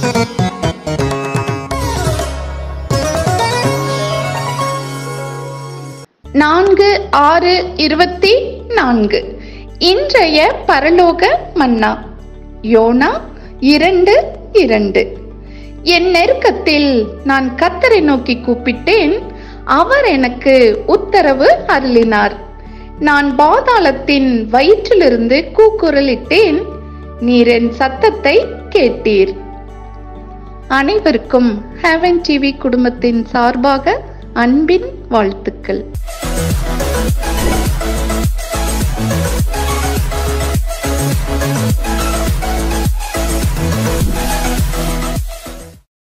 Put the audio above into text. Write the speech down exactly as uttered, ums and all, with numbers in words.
நான்கு ஆறு இருபத்தி நான்கு. இன்றைய பரலோக மன்னா. யோனா இரண்டு இரண்டு. என் நெருக்கத்தில் நான் கர்த்தரை நோக்கி கூப்பிட்டேன், அவர் எனக்கு உத்தரவு அருளினார். நான் பாதாளத்தின் வயிற்றிலிருந்து கூக்குரலிட்டேன், நீர் என் சத்தத்தை கேட்டீர். அனைவருக்கும் ஹெவன் டிவி குடும்பத்தின் சார்பாக அன்பின் வாழ்த்துக்கள்.